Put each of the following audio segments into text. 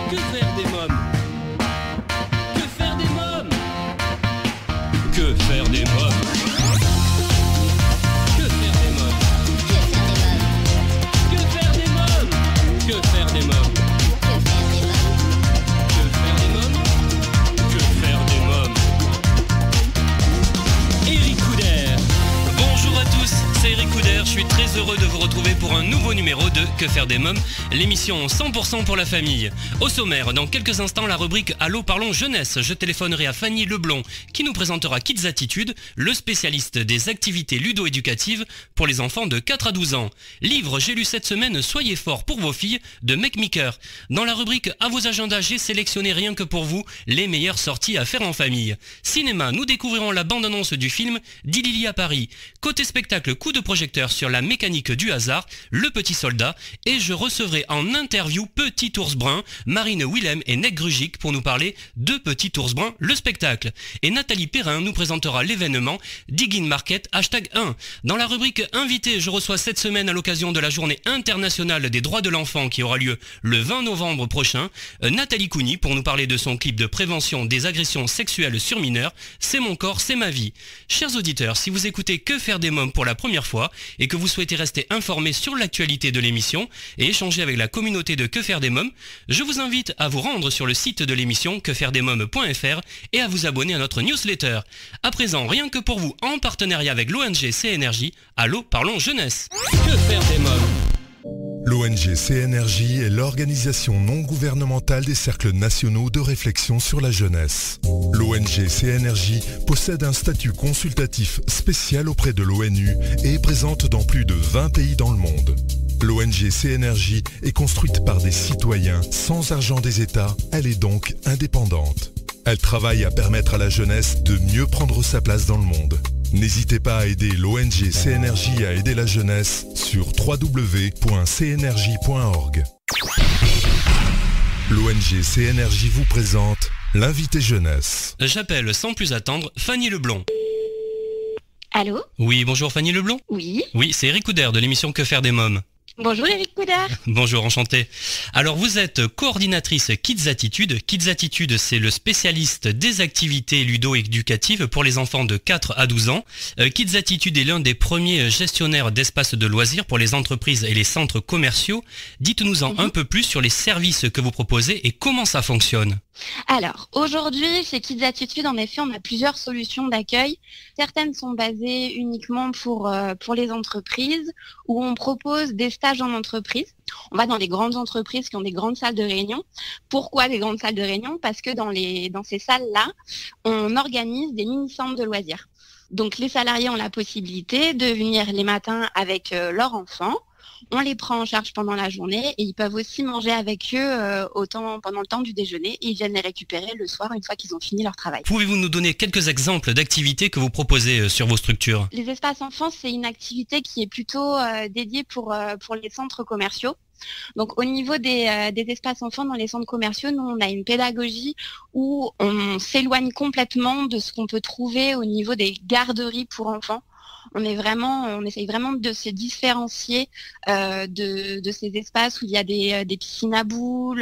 Que faire des mômes? Que faire des mômes? Que faire des mômes? Que faire des mômes? Que faire des mômes? Que faire des mômes? Que faire des mômes? Que faire des mômes? Eric Couder. Bonjour à tous, c'est Eric Couder, je suis très heureux de vous retrouver pour un nouveau numéro de Que faire des mômes, l'émission 100% pour la famille. Au sommaire, dans quelques instants, la rubrique Allô parlons jeunesse. Je téléphonerai à Fanny Leblond qui nous présentera Kids Attitude, le spécialiste des activités ludo-éducatives pour les enfants de 4 à 12 ans. Livre j'ai lu cette semaine Soyez forts pour vos filles de Mecmaker. Dans la rubrique À vos agendas, j'ai sélectionné rien que pour vous les meilleures sorties à faire en famille. Cinéma, nous découvrirons la bande-annonce du film d'Ilili à Paris. Côté spectacle, coup de projecteur sur la mécanique du hasard, Le Petit Soldat, et je recevrai en interview Petit Ours Brun, Marine Willem et Nec Grugic pour nous parler de Petit Ours Brun, le spectacle. Et Nathalie Perrin nous présentera l'événement Digging Market #1. Dans la rubrique Invité, je reçois cette semaine à l'occasion de la journée internationale des droits de l'enfant qui aura lieu le 20 novembre prochain, Nathalie Cougny pour nous parler de son clip de prévention des agressions sexuelles sur mineurs, C'est mon corps, c'est ma vie. Chers auditeurs, si vous écoutez Que faire des mômes pour la première fois et que vous souhaitez rester informés sur l'actualité de l'émission et échanger avec la communauté de Que faire des mômes, je vous invite à vous rendre sur le site de l'émission quefairedesmômes.fr et à vous abonner à notre newsletter. À présent, rien que pour vous, en partenariat avec l'ONG CNRJ, Allô parlons jeunesse. Que faire des mômes? L'ONG CNRJ est l'organisation non gouvernementale des cercles nationaux de réflexion sur la jeunesse. L'ONG CNRJ possède un statut consultatif spécial auprès de l'ONU et est présente dans plus de 20 pays dans le monde. L'ONG CNRJ est construite par des citoyens sans argent des États, elle est donc indépendante. Elle travaille à permettre à la jeunesse de mieux prendre sa place dans le monde. N'hésitez pas à aider l'ONG CNRJ à aider la jeunesse sur www.cnrj.org. L'ONG CNRJ vous présente l'invité jeunesse. J'appelle sans plus attendre Fanny Leblond. Allô? Oui, bonjour Fanny Leblond. Oui. Oui, c'est Eric Couder de l'émission Que faire des mômes. Bonjour Eric Couder. Bonjour, enchanté. Alors vous êtes coordinatrice Kids Attitude. Kids Attitude, c'est le spécialiste des activités ludo-éducatives pour les enfants de 4 à 12 ans. Kids Attitude est l'un des premiers gestionnaires d'espaces de loisirs pour les entreprises et les centres commerciaux. Dites-nous-en un peu plus sur les services que vous proposez et comment ça fonctionne. Alors, aujourd'hui, chez Kids Attitude, en effet, on a plusieurs solutions d'accueil. Certaines sont basées uniquement pour les entreprises, où on propose des stages en entreprise. On va dans des grandes entreprises qui ont des grandes salles de réunion. Pourquoi des grandes salles de réunion? Parce que dans ces salles-là, on organise des mini-centres de loisirs. Donc, les salariés ont la possibilité de venir les matins avec leurs enfants. On les prend en charge pendant la journée et ils peuvent aussi manger avec eux pendant le temps du déjeuner et ils viennent les récupérer le soir une fois qu'ils ont fini leur travail. Pouvez-vous nous donner quelques exemples d'activités que vous proposez sur vos structures? Les espaces enfants, c'est une activité qui est plutôt dédiée pour les centres commerciaux. Donc au niveau des espaces enfants dans les centres commerciaux, nous on a une pédagogie où on s'éloigne complètement de ce qu'on peut trouver au niveau des garderies pour enfants. On essaye vraiment de se différencier de ces espaces où il y a des piscines à boules,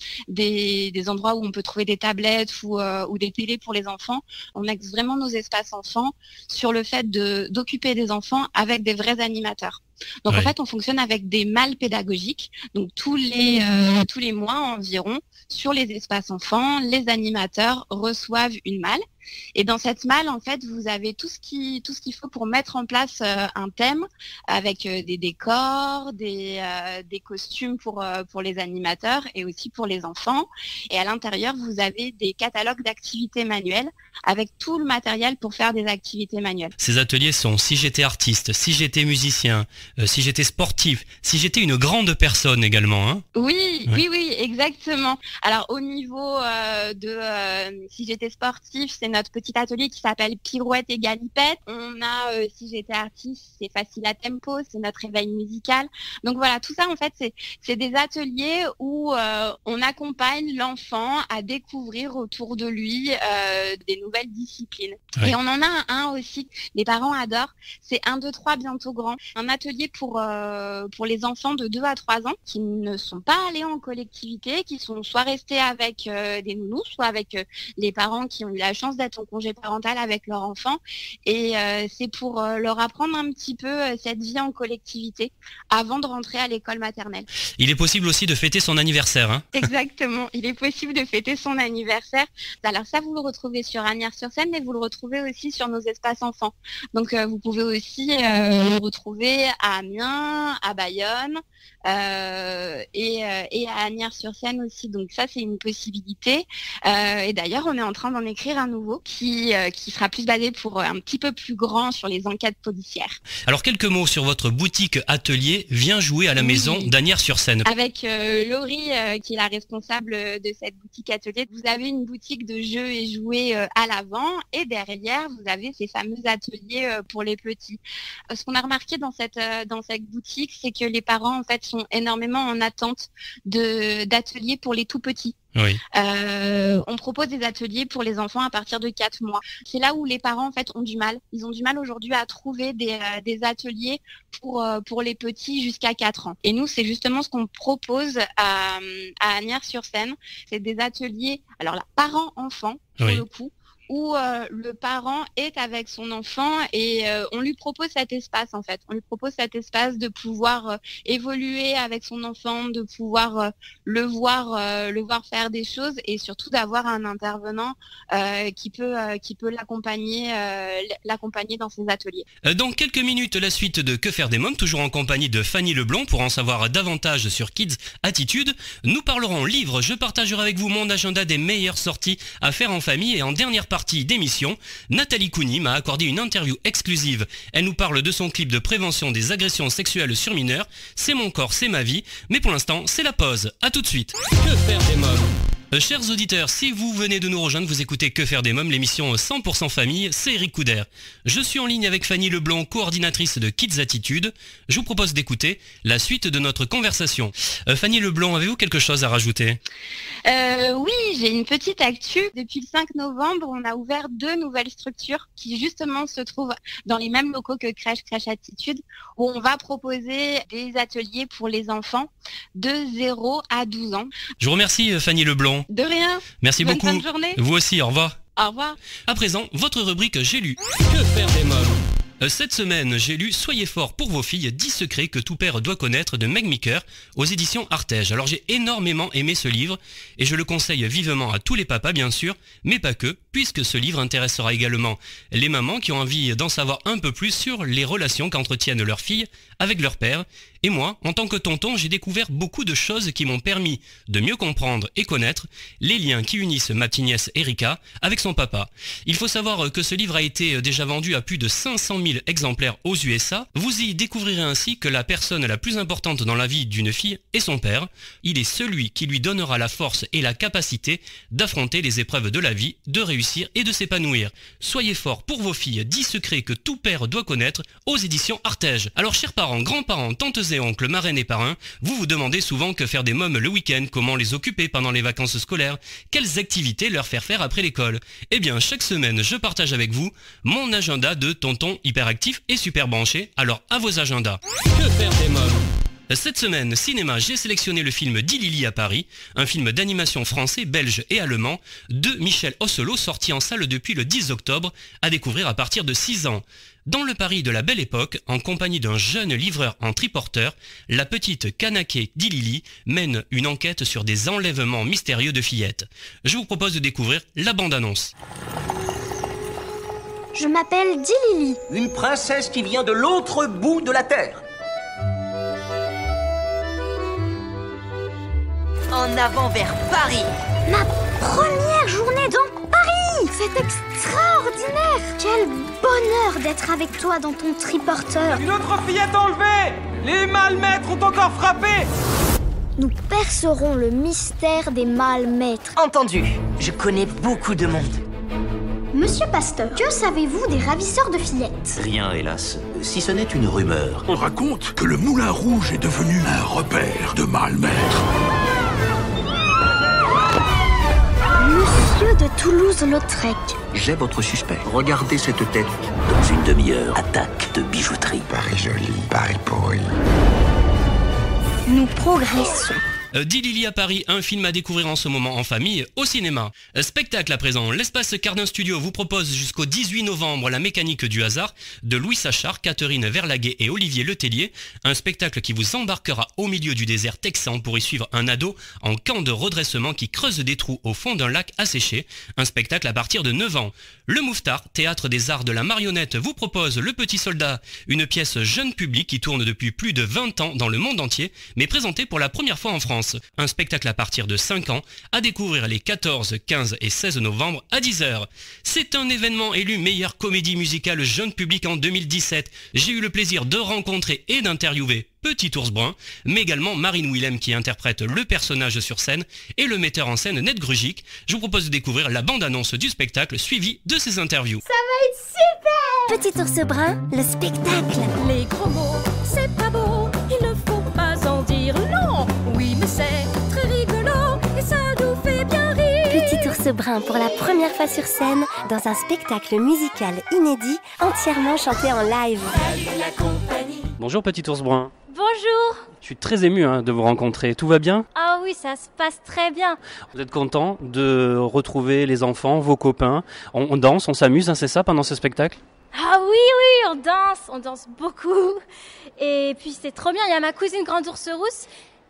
des endroits où on peut trouver des tablettes ou des télés pour les enfants. On axe vraiment nos espaces enfants sur le fait d'occuper des enfants avec des vrais animateurs. Donc en fait, on fonctionne avec des malles pédagogiques. Donc tous les mois environ, sur les espaces enfants, les animateurs reçoivent une malle. Et dans cette malle, en fait, vous avez tout ce qu'il faut pour mettre en place un thème avec des décors, des costumes pour les animateurs et aussi pour les enfants. Et à l'intérieur, vous avez des catalogues d'activités manuelles avec tout le matériel pour faire des activités manuelles. Ces ateliers sont si j'étais artiste, si j'étais musicien, si j'étais sportif, si j'étais une grande personne également. Hein. Oui, exactement. Alors au niveau si j'étais sportif, c'est notre petit atelier qui s'appelle Pirouette et Galipette. On a si j'étais artiste, c'est Facile à tempo, c'est notre éveil musical. Donc voilà, tout ça en fait c'est des ateliers où on accompagne l'enfant à découvrir autour de lui des nouvelles disciplines. Ouais. Et on en a un aussi, les parents adorent, c'est 1, 2, 3 bientôt grand. Un atelier atelier pour les enfants de 2 à 3 ans qui ne sont pas allés en collectivité, qui sont soit restés avec des nounous, soit avec les parents qui ont eu la chance d'être en congé parental avec leur enfant. Et c'est pour leur apprendre un petit peu cette vie en collectivité avant de rentrer à l'école maternelle. Il est possible aussi de fêter son anniversaire, hein. Exactement, il est possible de fêter son anniversaire. Alors ça, vous le retrouvez sur Asnières-sur-Seine, mais vous le retrouvez aussi sur nos espaces enfants. Donc vous pouvez aussi le retrouver à Amiens, à Bayonne et à Asnières-sur-Seine aussi. Donc ça, c'est une possibilité. Et d'ailleurs, on est en train d'en écrire un nouveau qui sera plus basé pour un petit peu plus grand sur les enquêtes policières. Alors quelques mots sur votre boutique atelier Viens jouer à la maison d'Asnières-sur-Seine. Avec Laurie, qui est la responsable de cette boutique atelier, vous avez une boutique de jeux et jouets à l'avant, et derrière vous avez ces fameux ateliers pour les petits. Ce qu'on a remarqué dans cette boutique, c'est que les parents en fait sont énormément en attente d'ateliers pour les tout petits. Oui. On propose des ateliers pour les enfants à partir de 4 mois. C'est là où les parents en fait ont du mal. Ils ont du mal aujourd'hui à trouver des ateliers pour les petits jusqu'à 4 ans. Et nous, c'est justement ce qu'on propose à Asnières-sur-Seine. C'est des ateliers, alors là, parents-enfants pour le coup, où le parent est avec son enfant et on lui propose cet espace en fait. On lui propose cet espace de pouvoir évoluer avec son enfant, de pouvoir le voir faire des choses et surtout d'avoir un intervenant qui peut l'accompagner dans ses ateliers. Dans quelques minutes, la suite de Que faire des mômes, toujours en compagnie de Fanny Leblond. Pour en savoir davantage sur Kids Attitude, nous parlerons livres. Je partagerai avec vous mon agenda des meilleures sorties à faire en famille, et en dernière partie d'émission, Nathalie Cougny m'a accordé une interview exclusive. Elle nous parle de son clip de prévention des agressions sexuelles sur mineurs. C'est mon corps, c'est ma vie. Mais pour l'instant, c'est la pause. À tout de suite. Que faire des mômes ? Chers auditeurs, si vous venez de nous rejoindre, vous écoutez Que faire des mômes, l'émission 100% famille, c'est Eric Couder. Je suis en ligne avec Fanny Leblond, coordinatrice de Kids Attitude. Je vous propose d'écouter la suite de notre conversation. Fanny Leblond, avez-vous quelque chose à rajouter ? Oui, j'ai une petite actu. Depuis le 5 novembre, on a ouvert 2 nouvelles structures qui justement se trouvent dans les mêmes locaux que Crèche Attitude, où on va proposer des ateliers pour les enfants de 0 à 12 ans. Je vous remercie Fanny Leblond. De rien. Merci beaucoup. Bonne fin de journée. Vous aussi, au revoir. Au revoir. À présent, votre rubrique J'ai lu. Que faire des mômes ? Cette semaine, j'ai lu Soyez forts pour vos filles, 10 secrets que tout père doit connaître de Meg Meeker aux éditions Artege. Alors j'ai énormément aimé ce livre et je le conseille vivement à tous les papas bien sûr, mais pas que, puisque ce livre intéressera également les mamans qui ont envie d'en savoir un peu plus sur les relations qu'entretiennent leurs filles avec leur père. Et moi, en tant que tonton, j'ai découvert beaucoup de choses qui m'ont permis de mieux comprendre et connaître les liens qui unissent ma petite nièce Erika avec son papa. Il faut savoir que ce livre a été déjà vendu à plus de 500 000 exemplaires aux USA. Vous y découvrirez ainsi que la personne la plus importante dans la vie d'une fille est son père. Il est celui qui lui donnera la force et la capacité d'affronter les épreuves de la vie, de réussir et de s'épanouir. Soyez forts pour vos filles, 10 secrets que tout père doit connaître aux éditions Artege. Alors chers parents, grands-parents, tantes et oncles, marraines et parrains, vous vous demandez souvent que faire des mômes le week-end, comment les occuper pendant les vacances scolaires, quelles activités leur faire faire après l'école. Eh bien, chaque semaine, je partage avec vous mon agenda de tonton hyperactif et super branché, alors à vos agendas. Que faire des mômes ? Cette semaine, cinéma, j'ai sélectionné le film d'Ilili à Paris, un film d'animation français, belge et allemand de Michel Osselot, sorti en salle depuis le 10 octobre, à découvrir à partir de 6 ans. Dans le Paris de la Belle Époque, en compagnie d'un jeune livreur en triporteur, la petite Kanake d'Ilili mène une enquête sur des enlèvements mystérieux de fillettes. Je vous propose de découvrir la bande-annonce. Je m'appelle Dilili. Une princesse qui vient de l'autre bout de la terre. En avant vers Paris. Ma première journée dans Paris. C'est extraordinaire. Quel bonheur d'être avec toi dans ton triporteur. Une autre fillette enlevée. Les malmaîtres ont encore frappé. Nous percerons le mystère des malmaîtres. Entendu. Je connais beaucoup de monde. Monsieur Pasteur, que savez-vous des ravisseurs de fillettes? Rien, hélas, si ce n'est une rumeur. On raconte que le Moulin Rouge est devenu un repère de malmaîtres. Monsieur de Toulouse-Lautrec. J'ai votre suspect. Regardez cette tête. Dans une demi-heure, attaque de bijouterie. Paris joli, Paris pourri. Nous progressons. Dit à Paris, un film à découvrir en ce moment en famille, au cinéma. Spectacle à présent, l'espace Cardin Studio vous propose jusqu'au 18 novembre La mécanique du hasard de Louis Sachar, Catherine Verlaguet et Olivier Letellier. Un spectacle qui vous embarquera au milieu du désert texan pour y suivre un ado en camp de redressement qui creuse des trous au fond d'un lac asséché. Un spectacle à partir de 9 ans. Le Mouffetard, théâtre des arts de la marionnette, vous propose Le Petit Soldat, une pièce jeune public qui tourne depuis plus de 20 ans dans le monde entier, mais présentée pour la première fois en France. Un spectacle à partir de 5 ans, à découvrir les 14, 15 et 16 novembre à 10h. C'est un événement élu meilleure comédie musicale jeune public en 2017. J'ai eu le plaisir de rencontrer et d'interviewer Petit Ours Brun, mais également Marine Willem qui interprète le personnage sur scène et le metteur en scène Ned Grugic. Je vous propose de découvrir la bande-annonce du spectacle suivie de ces interviews. Ça va être super! Petit Ours Brun, le spectacle. Les gros mots, c'est pas beau, il ne faut pas en dire non. Oui, mais c'est très rigolo et ça nous fait bien rire. Petit Ours Brun pour la première fois sur scène dans un spectacle musical inédit entièrement chanté en live. Salut la compagnie. Bonjour Petit Ours Brun. Bonjour. Je suis très ému de vous rencontrer. Tout va bien ? Ah oui, ça se passe très bien. Vous êtes content de retrouver les enfants, vos copains ? On danse, on s'amuse, c'est ça pendant ce spectacle ? Ah oui, on danse beaucoup. Et puis c'est trop bien, il y a ma cousine Grande Ours Rousse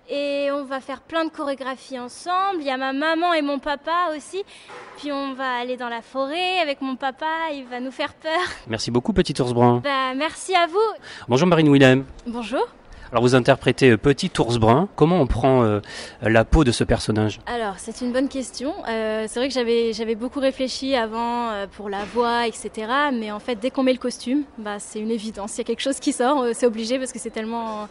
et on va faire plein de chorégraphies ensemble. Il y a ma maman et mon papa aussi. Puis on va aller dans la forêt avec mon papa, il va nous faire peur. Merci beaucoup Petit Ours Brun. Merci à vous. Bonjour Marine Willem. Bonjour. Alors vous interprétez Petit Ours Brun. Comment on prend la peau de ce personnage ? Alors c'est une bonne question. C'est vrai que j'avais beaucoup réfléchi avant pour la voix, etc. Mais en fait dès qu'on met le costume, c'est une évidence. Il y a quelque chose qui sort, c'est obligé parce que c'est tellement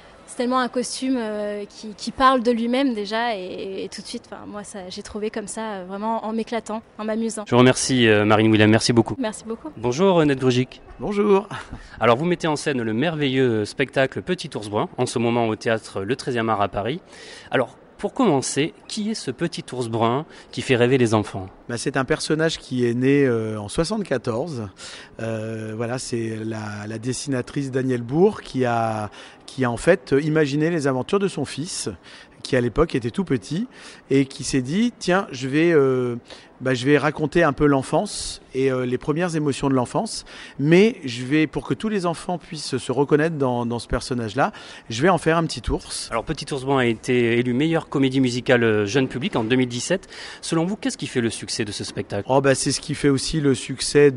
un costume qui parle de lui-même déjà et tout de suite, moi j'ai trouvé comme ça vraiment en m'éclatant, en m'amusant. Je vous remercie Marine Willem, merci beaucoup. Merci beaucoup. Bonjour Ned Grugic. Bonjour. Alors vous mettez en scène le merveilleux spectacle Petit Ours Brun, en ce moment au théâtre Le 13e art à Paris. Alors pour commencer, qui est ce Petit Ours Brun qui fait rêver les enfants ? C'est un personnage qui est né en 74. Voilà, c'est la dessinatrice Danielle Bourg qui a en fait imaginé les aventures de son fils, qui à l'époque était tout petit et qui s'est dit tiens, je vais raconter un peu l'enfance et les premières émotions de l'enfance, mais pour que tous les enfants puissent se reconnaître dans ce personnage-là, je vais en faire un petit ours. Alors Petit Ours Brun a été élu meilleure comédie musicale jeune public en 2017. Selon vous, qu'est-ce qui fait le succès de ce spectacle ? C'est ce qui fait aussi le succès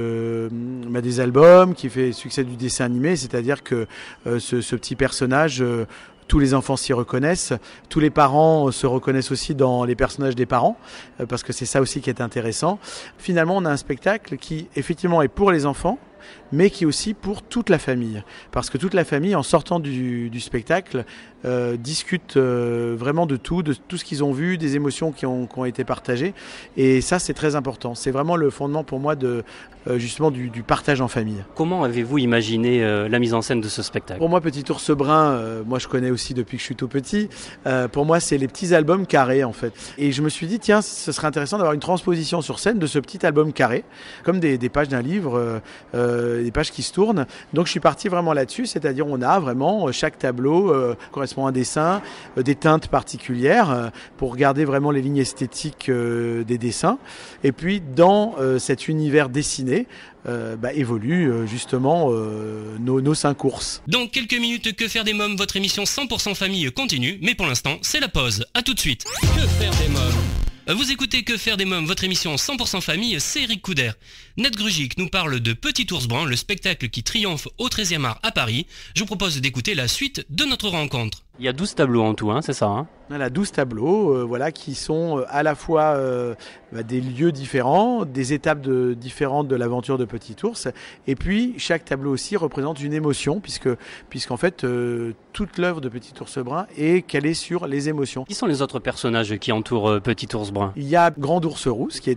des albums, qui fait le succès du dessin animé, c'est-à-dire que ce petit personnage... tous les enfants s'y reconnaissent, tous les parents se reconnaissent aussi dans les personnages des parents, parce que c'est ça aussi qui est intéressant. Finalement, on a un spectacle qui, effectivement, est pour les enfants, mais qui est aussi pour toute la famille. Parce que toute la famille, en sortant du spectacle, discute vraiment de tout ce qu'ils ont vu, des émotions qui ont été partagées. Et ça, c'est très important. C'est vraiment le fondement pour moi justement du partage en famille. Comment avez-vous imaginé la mise en scène de ce spectacle ? Pour moi, Petit Ours Brun, moi je connais aussi depuis que je suis tout petit. Pour moi, c'est les petits albums carrés en fait. Et je me suis dit, tiens, ce serait intéressant d'avoir une transposition sur scène de ce petit album carré, comme des pages d'un livre, des pages qui se tournent. Donc je suis parti vraiment là-dessus, c'est-à-dire on a vraiment chaque tableau correspond à un dessin, des teintes particulières pour regarder vraiment les lignes esthétiques des dessins. Et puis dans cet univers dessiné, évoluent justement nos 5 ours. Dans quelques minutes, Que faire des mômes, votre émission 100% famille continue, mais pour l'instant, c'est la pause. À tout de suite. Que faire des mômes ? Vous écoutez Que faire des mômes, votre émission 100% famille, c'est Eric Couder. Ned Grugic nous parle de Petit Ours Brun, le spectacle qui triomphe au 13e art à Paris. Je vous propose d'écouter la suite de notre rencontre. Il y a 12 tableaux en tout, c'est ça On a 12 tableaux qui sont à la fois des lieux différents, des étapes différentes de l'aventure de Petit Ours. Et puis chaque tableau aussi représente une émotion, puisqu'en fait toute l'œuvre de Petit Ours Brun est calée sur les émotions. Qui sont les autres personnages qui entourent Petit Ours Brun ? Il y a Grande Ours Rousse qui est un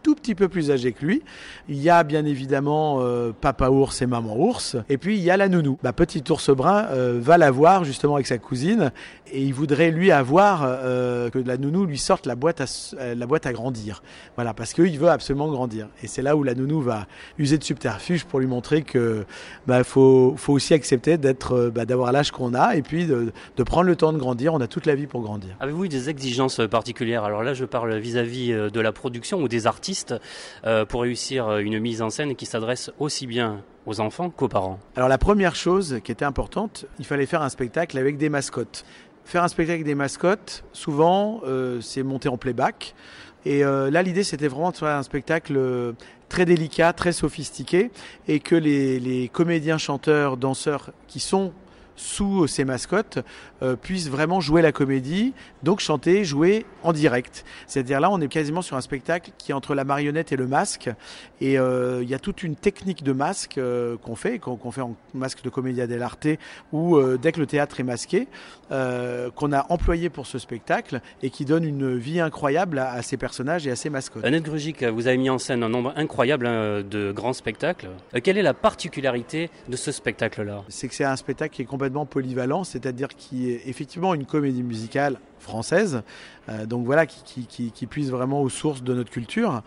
tout petit peu plus âgés que lui. Il y a bien évidemment papa ours et maman ours. Et puis il y a la nounou. Petit ours brun va la voir justement avec sa cousine et il voudrait lui avoir que la nounou lui sorte la boîte à grandir. Voilà, parce qu'il veut absolument grandir. Et c'est là où la nounou va user de subterfuge pour lui montrer que faut aussi accepter d'avoir l'âge qu'on a et puis de prendre le temps de grandir. On a toute la vie pour grandir. Avez-vous des exigences particulières? Alors là, je parle vis-à-vis de la production ou des artistes pour réussir une mise en scène qui s'adresse aussi bien aux enfants qu'aux parents. Alors la première chose qui était importante, il fallait faire un spectacle avec des mascottes. Faire un spectacle avec des mascottes, souvent, c'est monter en playback. Et là, l'idée, c'était vraiment de faire un spectacle très délicat, très sophistiqué, et que les comédiens, chanteurs, danseurs qui sont sous ces mascottes puissent vraiment jouer la comédie, donc chanter, jouer en direct. C'est-à-dire là, on est quasiment sur un spectacle qui est entre la marionnette et le masque. Et il y a toute une technique de masque qu'on fait en masque de commedia dell'arte ou dès que le théâtre est masqué, qu'on a employé pour ce spectacle et qui donne une vie incroyable à ces personnages et à ces mascottes. Annette Grugic, vous avez mis en scène un nombre incroyable de grands spectacles. Quelle est la particularité de ce spectacle-là? C'est que c'est un spectacle qui est complètement polyvalent, c'est-à-dire qui est effectivement une comédie musicale française, donc voilà, qui puise vraiment aux sources de notre culture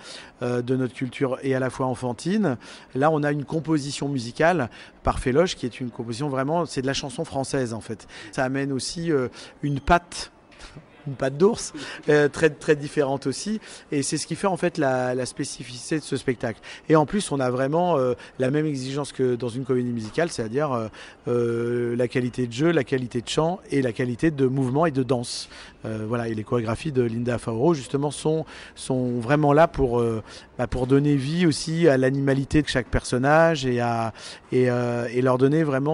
et à la fois enfantine. Là, on a une composition musicale par Féloche qui est une composition vraiment, c'est de la chanson française en fait. Ça amène aussi une patte d'ours, très, très différente aussi. Et c'est ce qui fait en fait la spécificité de ce spectacle. Et en plus, on a vraiment la même exigence que dans une comédie musicale, c'est-à-dire la qualité de jeu, la qualité de chant et la qualité de mouvement et de danse. Voilà, et les chorégraphies de Linda Fauro, justement, sont vraiment là pour donner vie aussi à l'animalité de chaque personnage et leur donner vraiment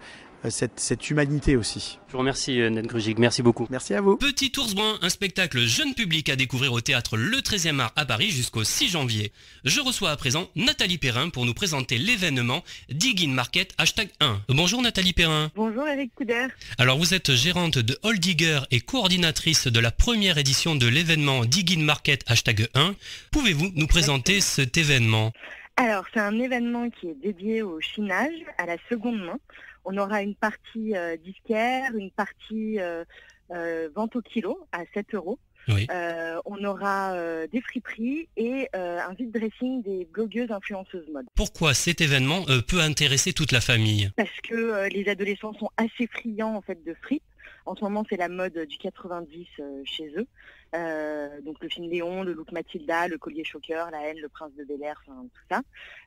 cette humanité aussi. Je vous remercie Annette Grugic, merci beaucoup. Merci à vous. Petit ours brun, un spectacle jeune public à découvrir au théâtre Le 13e art à Paris jusqu'au 6 janvier. Je reçois à présent Nathalie Perrin pour nous présenter l'événement Dig in Market #1. Bonjour Nathalie Perrin. Bonjour Eric Couder. Alors vous êtes gérante de All Digger et coordinatrice de la première édition de l'événement Dig in Market #1. Pouvez-vous nous présenter cet événement? Alors c'est un événement qui est dédié au chinage, à la seconde main. On aura une partie disquaire, une partie vente au kilo à 7 €. Oui. On aura des friperies et un vide dressing des blogueuses influenceuses mode. Pourquoi cet événement peut intéresser toute la famille? Parce que les adolescents sont assez friands en fait de fripes. En ce moment, c'est la mode du 90 chez eux. Donc le film Léon, le look Mathilda, le collier choqueur, la haine, le prince de Bel-Air, enfin, tout ça.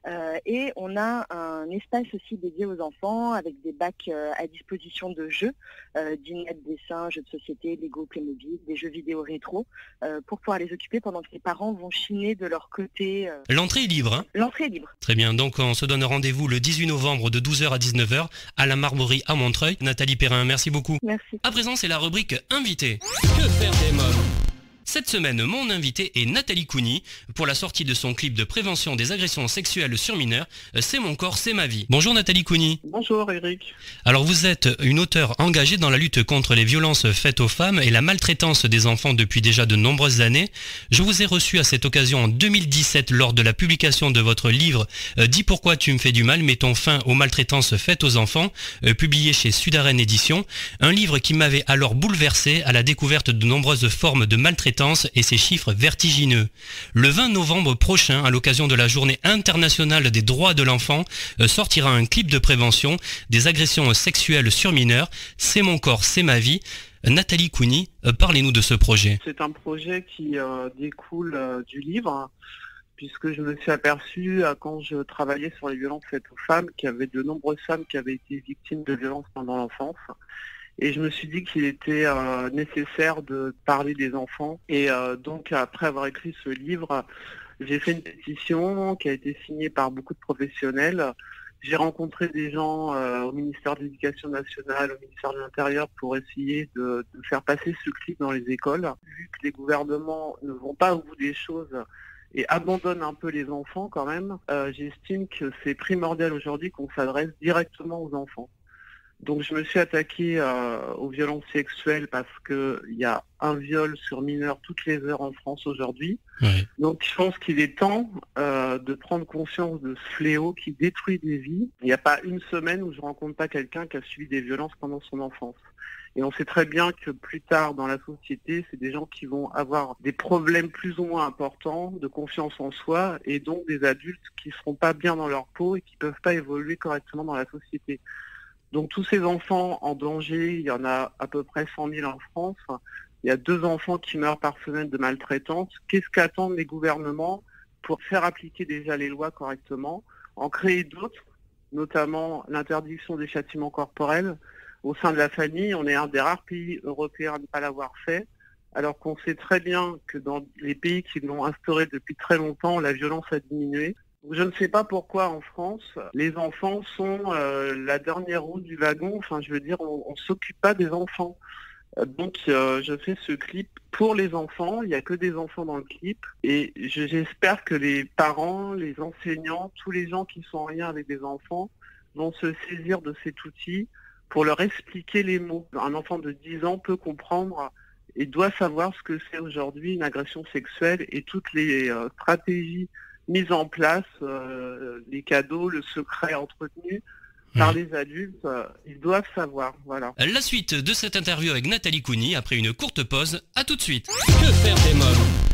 Et on a un espace aussi dédié aux enfants avec des bacs à disposition de jeux, dînettes, dessins, jeux de société, Lego, Playmobil, des jeux vidéo rétro, pour pouvoir les occuper pendant que les parents vont chiner de leur côté. L'entrée est libre, hein? L'entrée est libre. Très bien, donc on se donne rendez-vous le 18 novembre de 12h à 19h à la Marborie à Montreuil. Nathalie Perrin, merci beaucoup. Merci. À présent, c'est la rubrique Invité. Que faire des mômes? Cette semaine, mon invité est Nathalie Cougny pour la sortie de son clip de prévention des agressions sexuelles sur mineurs, C'est mon corps, c'est ma vie. Bonjour Nathalie Cougny. Bonjour Eric. Alors vous êtes une auteure engagée dans la lutte contre les violences faites aux femmes et la maltraitance des enfants depuis déjà de nombreuses années. Je vous ai reçu à cette occasion en 2017 lors de la publication de votre livre Dis pourquoi tu me fais du mal, mettons fin aux maltraitances faites aux enfants, publié chez Sudaren Éditions. Un livre qui m'avait alors bouleversé à la découverte de nombreuses formes de maltraitance et ces chiffres vertigineux. Le 20 novembre prochain, à l'occasion de la Journée internationale des droits de l'enfant, sortira un clip de prévention des agressions sexuelles sur mineurs, C'est mon corps, c'est ma vie. Nathalie Cougny, parlez-nous de ce projet. C'est un projet qui découle du livre, puisque je me suis aperçu quand je travaillais sur les violences faites aux femmes qu'il y avait de nombreuses femmes qui avaient été victimes de violences pendant l'enfance. Et je me suis dit qu'il était nécessaire de parler des enfants. Et donc, après avoir écrit ce livre, j'ai fait une pétition qui a été signée par beaucoup de professionnels. J'ai rencontré des gens au ministère de l'Éducation nationale, au ministère de l'Intérieur pour essayer de faire passer ce clip dans les écoles. Vu que les gouvernements ne vont pas au bout des choses et abandonnent un peu les enfants quand même, j'estime que c'est primordial aujourd'hui qu'on s'adresse directement aux enfants. Donc je me suis attaquée aux violences sexuelles parce qu'il y a un viol sur mineur toutes les heures en France aujourd'hui. Oui. Donc je pense qu'il est temps de prendre conscience de ce fléau qui détruit des vies. Il n'y a pas une semaine où je ne rencontre pas quelqu'un qui a subi des violences pendant son enfance. Et on sait très bien que plus tard dans la société, c'est des gens qui vont avoir des problèmes plus ou moins importants de confiance en soi et donc des adultes qui ne seront pas bien dans leur peau et qui ne peuvent pas évoluer correctement dans la société. Donc tous ces enfants en danger, il y en a à peu près 100 000 en France. Il y a 2 enfants qui meurent par semaine de maltraitance. Qu'est-ce qu'attendent les gouvernements pour faire appliquer déjà les lois correctement, en créer d'autres, notamment l'interdiction des châtiments corporels au sein de la famille? On est un des rares pays européens à ne pas l'avoir fait, alors qu'on sait très bien que dans les pays qui l'ont instauré depuis très longtemps, la violence a diminué. Je ne sais pas pourquoi en France, les enfants sont la dernière roue du wagon. Enfin, je veux dire, on s'occupe pas des enfants. Donc, je fais ce clip pour les enfants. Il n'y a que des enfants dans le clip. Et j'espère que les parents, les enseignants, tous les gens qui sont en lien avec des enfants vont se saisir de cet outil pour leur expliquer les mots. Un enfant de 10 ans peut comprendre et doit savoir ce que c'est aujourd'hui une agression sexuelle et toutes les stratégies mises en place, les cadeaux, le secret entretenu par les adultes, ils doivent savoir. Voilà. La suite de cette interview avec Nathalie Cougny après une courte pause. À tout de suite. Que faire des mômes ?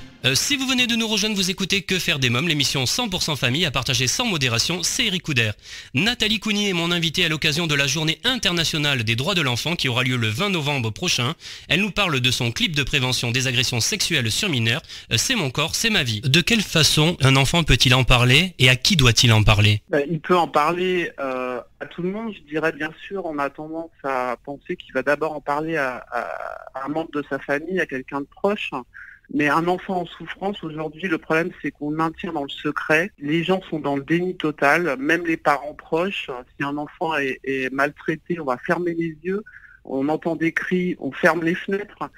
Si vous venez de nous rejoindre, vous écoutez Que faire des mômes, l'émission 100% famille à partager sans modération, c'est Eric Couder. Nathalie Cougny est mon invitée à l'occasion de la journée internationale des droits de l'enfant qui aura lieu le 20 novembre prochain. Elle nous parle de son clip de prévention des agressions sexuelles sur mineurs, C'est mon corps, c'est ma vie. De quelle façon un enfant peut-il en parler et à qui doit-il en parler ? Il peut en parler à tout le monde, je dirais bien sûr. On a tendance à penser qu'il va d'abord en parler à un membre de sa famille, à quelqu'un de proche. Mais un enfant en souffrance, aujourd'hui, le problème, c'est qu'on le maintient dans le secret. Les gens sont dans le déni total, même les parents proches. Si un enfant est maltraité, on va fermer les yeux. On entend des cris, on ferme les fenêtres.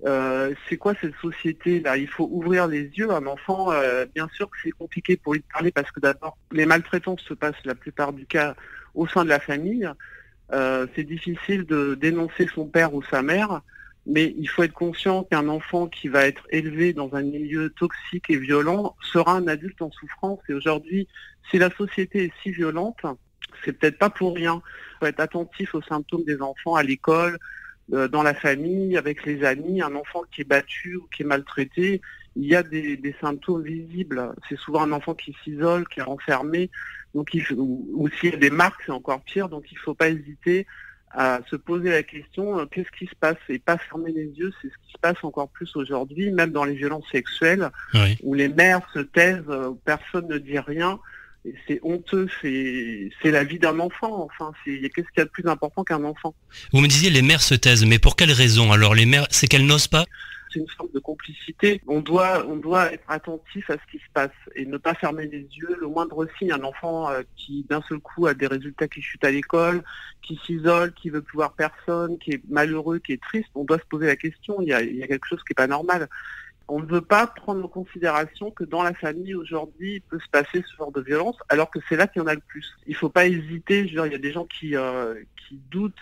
C'est quoi cette société-là ? Il faut ouvrir les yeux. Un enfant, bien sûr que c'est compliqué pour lui parler parce que d'abord, les maltraitances se passent la plupart du cas au sein de la famille. C'est difficile de dénoncer son père ou sa mère. Mais il faut être conscient qu'un enfant qui va être élevé dans un milieu toxique et violent sera un adulte en souffrance. Et aujourd'hui, si la société est si violente, c'est peut-être pas pour rien. Il faut être attentif aux symptômes des enfants à l'école, dans la famille, avec les amis. Un enfant qui est battu ou qui est maltraité, il y a des symptômes visibles. C'est souvent un enfant qui s'isole, qui est renfermé. Donc, ou s'il y a des marques, c'est encore pire. Donc, il ne faut pas hésiter à se poser la question, qu'est-ce qui se passe, et pas fermer les yeux. C'est ce qui se passe encore plus aujourd'hui, même dans les violences sexuelles, oui, où les mères se taisent, personne ne dit rien, et c'est honteux, c'est la vie d'un enfant, enfin, qu'est-ce qu'il y a de plus important qu'un enfant ? Vous me disiez les mères se taisent, mais pour quelle raison ? Alors les mères, c'est qu'elles n'osent pas ? C'est une forme de complicité. On doit être attentif à ce qui se passe et ne pas fermer les yeux. Le moindre signe, un enfant qui d'un seul coup a des résultats qui chutent à l'école, qui s'isole, qui veut plus voir personne, qui est malheureux, qui est triste, on doit se poser la question. Il y a quelque chose qui n'est pas normal. On ne veut pas prendre en considération que dans la famille aujourd'hui, il peut se passer ce genre de violence, alors que c'est là qu'il y en a le plus. Il ne faut pas hésiter. Je veux dire, il y a des gens qui doutent,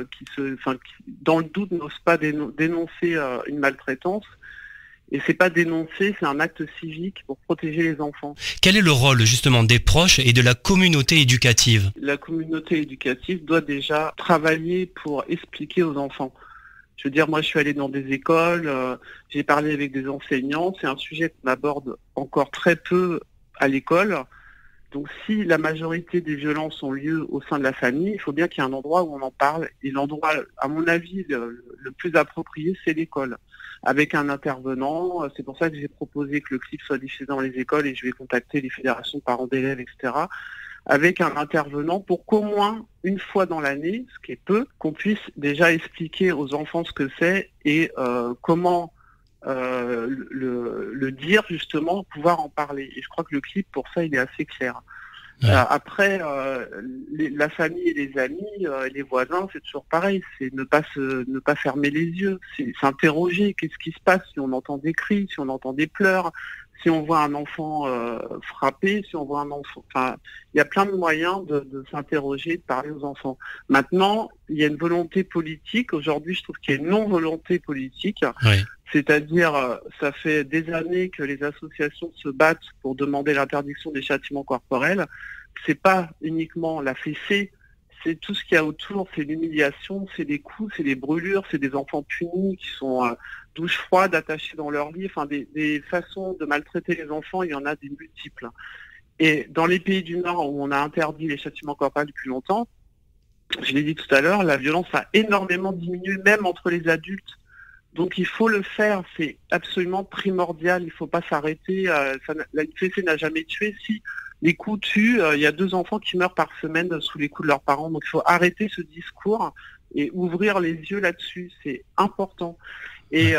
qui dans le doute n'osent pas dénoncer une maltraitance. Et c'est pas dénoncer, c'est un acte civique pour protéger les enfants. Quel est le rôle justement des proches et de la communauté éducative ? La communauté éducative doit déjà travailler pour expliquer aux enfants. Je veux dire, moi je suis allé dans des écoles, j'ai parlé avec des enseignants, c'est un sujet qu'on aborde encore très peu à l'école. Donc si la majorité des violences ont lieu au sein de la famille, il faut bien qu'il y ait un endroit où on en parle. Et l'endroit, à mon avis, le plus approprié, c'est l'école, avec un intervenant. C'est pour ça que j'ai proposé que le clip soit diffusé dans les écoles et je vais contacter les fédérations de parents d'élèves, etc., avec un intervenant pour qu'au moins une fois dans l'année, ce qui est peu, qu'on puisse déjà expliquer aux enfants ce que c'est et comment le dire justement, pouvoir en parler. Et je crois que le clip, pour ça, il est assez clair. Ouais. Après, la famille et les amis, les voisins, c'est toujours pareil. C'est ne pas fermer les yeux. C'est s'interroger. Qu'est-ce qui se passe si on entend des cris, si on entend des pleurs, si on voit un enfant frappé, si on voit un enfant... Enfin, il y a plein de moyens de s'interroger, de parler aux enfants. Maintenant, il y a une volonté politique. Aujourd'hui, je trouve qu'il y a une non-volonté politique. Oui. C'est-à-dire, ça fait des années que les associations se battent pour demander l'interdiction des châtiments corporels. C'est pas uniquement la fessée, c'est tout ce qu'il y a autour, c'est l'humiliation, c'est des coups, c'est des brûlures, c'est des enfants punis qui sont douche froide, attachés dans leur lit, enfin des façons de maltraiter les enfants, il y en a des multiples. Et dans les pays du Nord où on a interdit les châtiments corporels depuis longtemps, je l'ai dit tout à l'heure, la violence a énormément diminué, même entre les adultes. Donc il faut le faire, c'est absolument primordial, il ne faut pas s'arrêter, la fessée n'a jamais tué, si les coups tuent, il y a 2 enfants qui meurent par semaine sous les coups de leurs parents, donc il faut arrêter ce discours et ouvrir les yeux là-dessus, c'est important. Et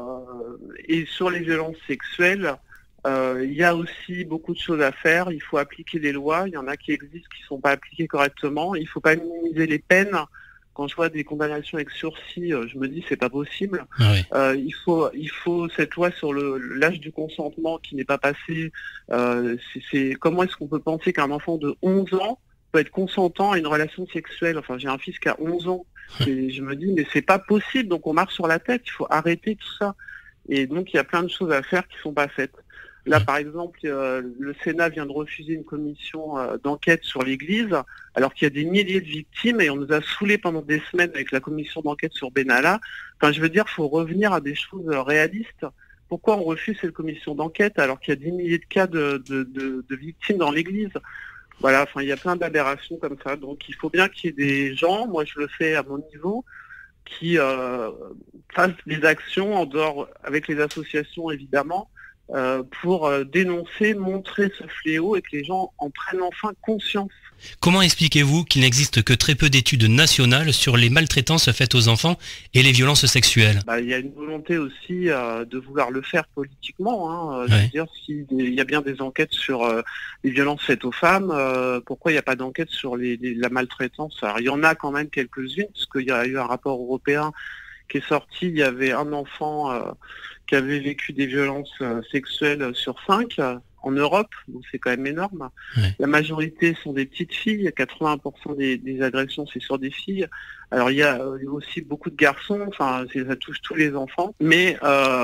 sur les violences sexuelles, il y a aussi beaucoup de choses à faire, il faut appliquer les lois, il y en a qui existent qui ne sont pas appliquées correctement, il ne faut pas minimiser les peines. Quand je vois des condamnations avec sursis, je me dis c'est pas possible. Il faut cette loi sur l'âge du consentement qui n'est pas passée. Comment est-ce qu'on peut penser qu'un enfant de 11 ans peut être consentant à une relation sexuelle? Enfin, j'ai un fils qui a 11 ans. Et je me dis mais c'est pas possible. Donc on marche sur la tête. Il faut arrêter tout ça. Et donc il y a plein de choses à faire qui sont pas faites. Là, par exemple, le Sénat vient de refuser une commission d'enquête sur l'Église, alors qu'il y a des milliers de victimes et on nous a saoulés pendant des semaines avec la commission d'enquête sur Benalla. Enfin, je veux dire, il faut revenir à des choses réalistes. Pourquoi on refuse cette commission d'enquête alors qu'il y a des milliers de cas de victimes dans l'Église? Voilà, enfin, il y a plein d'aberrations comme ça. Donc, il faut bien qu'il y ait des gens, moi je le fais à mon niveau, qui fassent des actions en dehors, avec les associations évidemment, pour dénoncer, montrer ce fléau et que les gens en prennent enfin conscience. Comment expliquez-vous qu'il n'existe que très peu d'études nationales sur les maltraitances faites aux enfants et les violences sexuelles? Il y a une volonté aussi de vouloir le faire politiquement. Je veux dire, il y a bien des enquêtes sur les violences faites aux femmes, pourquoi il n'y a pas d'enquête sur la maltraitance? Alors, il y en a quand même quelques-unes, parce qu'il y a eu un rapport européen qui est sorti, il y avait un enfant qui avait vécu des violences sexuelles sur 5 en Europe, donc c'est quand même énorme. La majorité sont des petites filles, 80% des agressions c'est sur des filles. Alors il y a aussi beaucoup de garçons, enfin ça touche tous les enfants, mais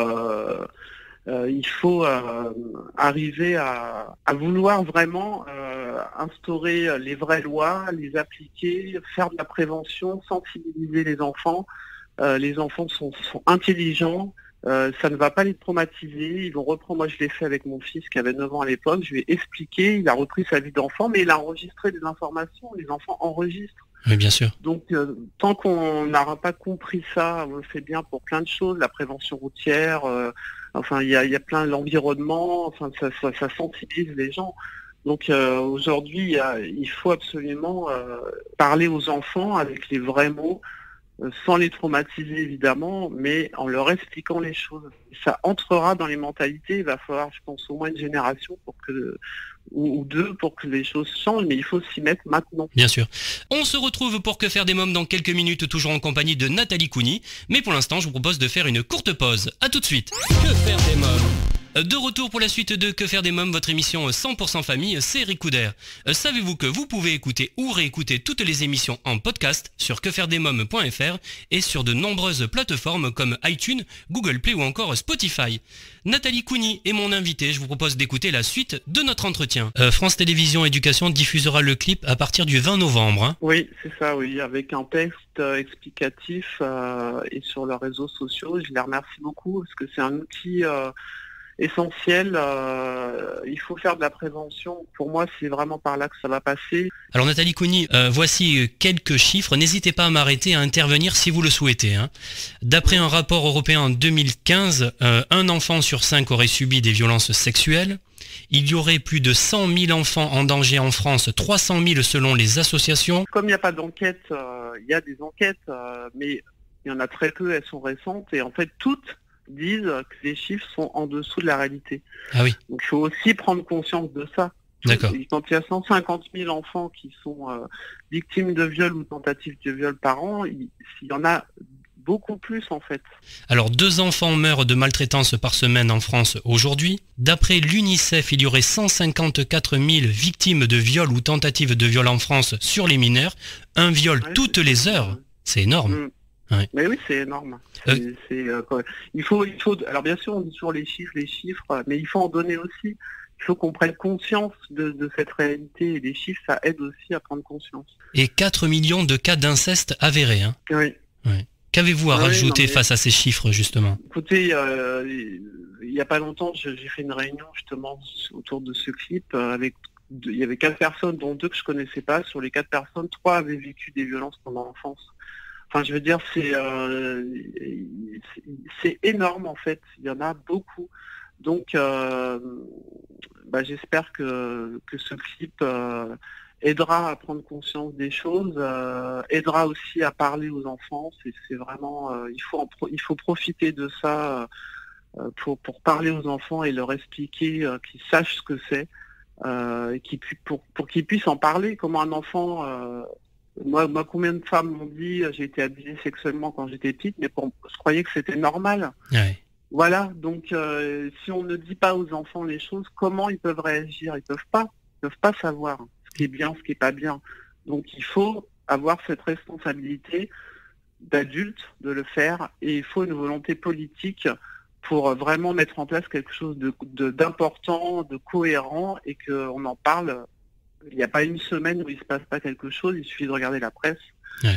il faut arriver à vouloir vraiment instaurer les vraies lois, les appliquer, faire de la prévention, sensibiliser les enfants. Les enfants sont intelligents, ça ne va pas les traumatiser, ils vont reprendre, moi je l'ai fait avec mon fils qui avait 9 ans à l'époque, je lui ai expliqué, il a repris sa vie d'enfant, mais il a enregistré des informations, les enfants enregistrent. Oui, bien sûr. Donc, tant qu'on n'aura pas compris ça, on le fait bien pour plein de choses, la prévention routière, enfin il y a plein l'environnement, enfin ça sensibilise les gens. Donc aujourd'hui, il faut absolument parler aux enfants avec les vrais mots, sans les traumatiser évidemment, mais en leur expliquant les choses. Ça entrera dans les mentalités, il va falloir, je pense, au moins une génération ou 2 pour que les choses changent, mais il faut s'y mettre maintenant. Bien sûr. On se retrouve pour Que faire des mômes dans quelques minutes, toujours en compagnie de Nathalie Cougny, mais pour l'instant, je vous propose de faire une courte pause. A tout de suite. Que faire des mômes ? De retour pour la suite de Que faire des mômes, votre émission 100% famille, c'est Eric Couder. Savez-vous que vous pouvez écouter ou réécouter toutes les émissions en podcast sur quefairedesmômes.fr et sur de nombreuses plateformes comme iTunes, Google Play ou encore Spotify. Nathalie Cougny est mon invitée, je vous propose d'écouter la suite de notre entretien. France Télévisions Éducation diffusera le clip à partir du 20 novembre. Hein. Oui, c'est ça, oui, avec un texte explicatif et sur leurs réseaux sociaux. Je les remercie beaucoup parce que c'est un outil essentiel, il faut faire de la prévention. Pour moi, c'est vraiment par là que ça va passer. Alors Nathalie Cougny, voici quelques chiffres. N'hésitez pas à m'arrêter, à intervenir si vous le souhaitez. Hein. D'après un rapport européen en 2015, un enfant sur 5 aurait subi des violences sexuelles. Il y aurait plus de 100 000 enfants en danger en France, 300 000 selon les associations. Comme il n'y a pas d'enquête, il y a des enquêtes, mais il y en a très peu, elles sont récentes. Et en fait, toutes disent que les chiffres sont en dessous de la réalité. Ah oui. Donc il faut aussi prendre conscience de ça. D'accord. Quand il y a 150 000 enfants qui sont victimes de viol ou tentatives de viol par an, s'il y en a beaucoup plus en fait. Alors 2 enfants meurent de maltraitance par semaine en France aujourd'hui. D'après l'UNICEF, il y aurait 154 000 victimes de viol ou tentatives de viol en France sur les mineurs. Un viol toutes les heures, c'est énorme. Ouais. Mais oui, c'est énorme. Il faut, alors bien sûr, on dit toujours les chiffres, mais il faut en donner aussi. Il faut qu'on prenne conscience de cette réalité et les chiffres, ça aide aussi à prendre conscience. Et 4 millions de cas d'inceste avérés. Hein. Oui. Qu'avez-vous à rajouter face à ces chiffres, justement? Écoutez, il n'y a pas longtemps, j'ai fait une réunion justement autour de ce clip. Il y avait 4 personnes, dont 2 que je connaissais pas. Sur les 4 personnes, 3 avaient vécu des violences pendant l'enfance. Enfin, je veux dire, c'est énorme en fait. Il y en a beaucoup. Donc, j'espère que ce clip aidera à prendre conscience des choses, aidera aussi à parler aux enfants. C'est vraiment, il faut profiter de ça pour parler aux enfants et leur expliquer qu'ils sachent ce que c'est, et pour qu'ils puissent en parler. Comment un enfant, moi, combien de femmes m'ont dit j'ai été abusée sexuellement quand j'étais petite, mais je croyais que c'était normal. Ouais. Voilà, donc si on ne dit pas aux enfants les choses, comment ils peuvent réagir? Ils peuvent pas savoir ce qui est bien, ce qui est pas bien. Donc il faut avoir cette responsabilité d'adulte de le faire, et il faut une volonté politique pour vraiment mettre en place quelque chose d'important, de cohérent, et qu'on en parle. Il n'y a pas une semaine où il se passe pas quelque chose, il suffit de regarder la presse. Ouais.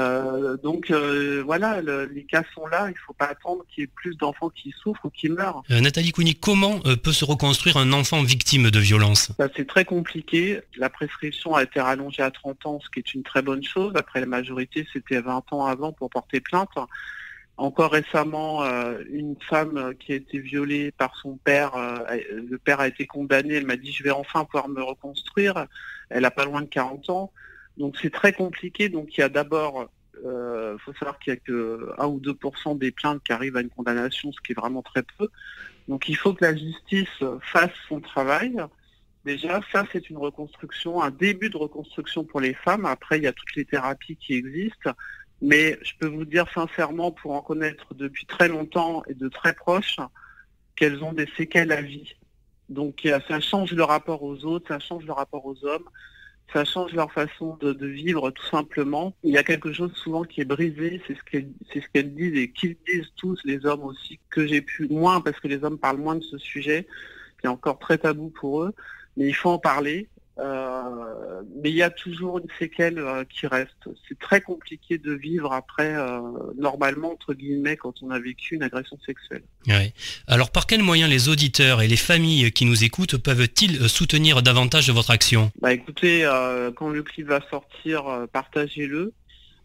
Voilà, les cas sont là, il ne faut pas attendre qu'il y ait plus d'enfants qui souffrent ou qui meurent. Nathalie Cougny, comment peut se reconstruire un enfant victime de violence? C'est très compliqué. La prescription a été rallongée à 30 ans, ce qui est une très bonne chose. Après, la majorité, c'était 20 ans avant pour porter plainte. Encore récemment, une femme qui a été violée par son père, le père a été condamné, elle m'a dit je vais enfin pouvoir me reconstruire. Elle a pas loin de 40 ans. Donc c'est très compliqué. Donc il y a d'abord, faut savoir qu'il y a que 1 ou 2% des plaintes qui arrivent à une condamnation, ce qui est vraiment très peu. Donc il faut que la justice fasse son travail. Déjà, ça c'est une reconstruction, un début de reconstruction pour les femmes. Après, il y a toutes les thérapies qui existent. Mais je peux vous dire sincèrement, pour en connaître depuis très longtemps et de très proches, qu'elles ont des séquelles à vie. Donc ça change le rapport aux autres, ça change le rapport aux hommes, ça change leur façon de vivre tout simplement. Il y a quelque chose souvent qui est brisé, c'est ce qu'elles disent et qu'ils disent tous, les hommes aussi, que j'ai pu moins, parce que les hommes parlent moins de ce sujet, qui est encore très tabou pour eux, mais il faut en parler. Mais il y a toujours une séquelle qui reste. C'est très compliqué de vivre après, normalement, entre guillemets, quand on a vécu une agression sexuelle. Ouais. Alors, par quels moyens les auditeurs et les familles qui nous écoutent peuvent-ils soutenir davantage votre action? Écoutez, quand le clip va sortir, partagez-le.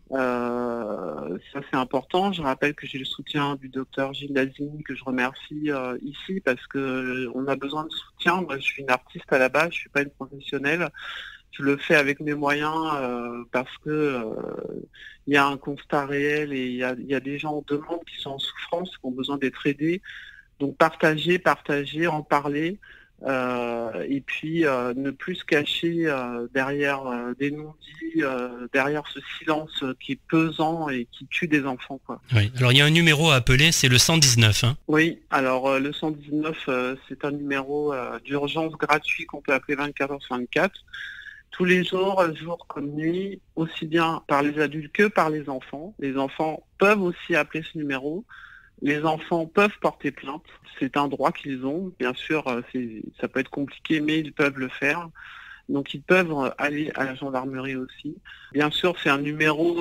Ça c'est important. Je rappelle que j'ai le soutien du docteur Gilles Lazini, que je remercie ici, parce que on a besoin de soutien. Moi je suis une artiste à la base, je suis pas une professionnelle. Je le fais avec mes moyens parce que il y a un constat réel et il y a des gens en demande qui sont en souffrance, qui ont besoin d'être aidés. Donc partager, en parler. Et puis ne plus se cacher derrière des non-dits, derrière ce silence qui est pesant et qui tue des enfants, quoi. Oui. Alors il y a un numéro à appeler, c'est le 119. Hein. Oui, alors le 119, c'est un numéro d'urgence gratuit qu'on peut appeler 24h/24. Tous les jours, jour comme nuit, aussi bien par les adultes que par les enfants. Les enfants peuvent aussi appeler ce numéro. Les enfants peuvent porter plainte, c'est un droit qu'ils ont. Bien sûr, ça peut être compliqué, mais ils peuvent le faire. Donc ils peuvent aller à la gendarmerie aussi. Bien sûr, c'est un numéro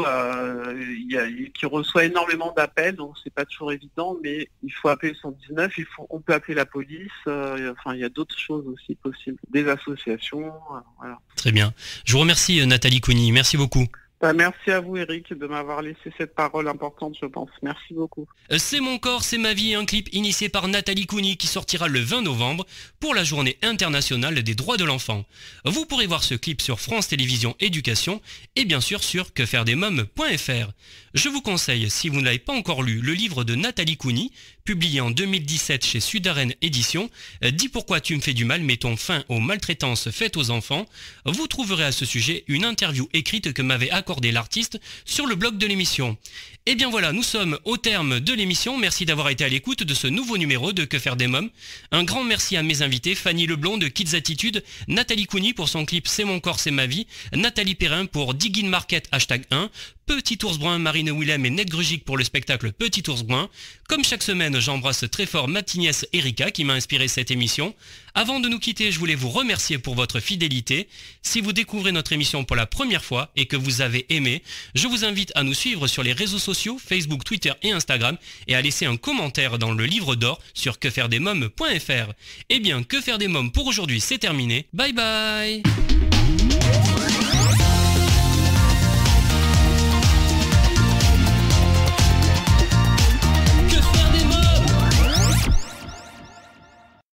qui reçoit énormément d'appels, donc c'est pas toujours évident, mais il faut appeler le 119, on peut appeler la police, il y a d'autres choses aussi possibles, des associations, voilà. Très bien. Je vous remercie Nathalie Cougny, merci beaucoup. Merci à vous Eric de m'avoir laissé cette parole importante, je pense. Merci beaucoup. C'est mon corps, c'est ma vie, un clip initié par Nathalie Cougny qui sortira le 20 novembre pour la journée internationale des droits de l'enfant. Vous pourrez voir ce clip sur France Télévisions Éducation et bien sûr sur quefairedesmoms.fr. Je vous conseille, si vous ne l'avez pas encore lu, le livre de Nathalie Cougny, publié en 2017 chez Sudaren Éditions, « Dis pourquoi tu me fais du mal, mettons fin aux maltraitances faites aux enfants ». Vous trouverez à ce sujet une interview écrite que m'avait accordée aborder l'artiste sur le blog de l'émission. Et bien voilà, nous sommes au terme de l'émission. Merci d'avoir été à l'écoute de ce nouveau numéro de Que faire des mômes. Un grand merci à mes invités, Fanny Leblond de Kids Attitude, Nathalie Cougny pour son clip C'est mon corps, c'est ma vie, Nathalie Perrin pour Diggin Market #1, Petit Ours Brun, Marine Willem et Ned Grugic pour le spectacle Petit Ours Brun. Comme chaque semaine, j'embrasse très fort ma petite nièce Erika qui m'a inspiré cette émission. Avant de nous quitter, je voulais vous remercier pour votre fidélité. Si vous découvrez notre émission pour la première fois et que vous avez aimé, je vous invite à nous suivre sur les réseaux sociaux, Facebook, Twitter et Instagram et à laisser un commentaire dans le livre d'or sur quefairedesmômes.fr. Eh bien, Que faire des mômes pour aujourd'hui, c'est terminé. Bye bye!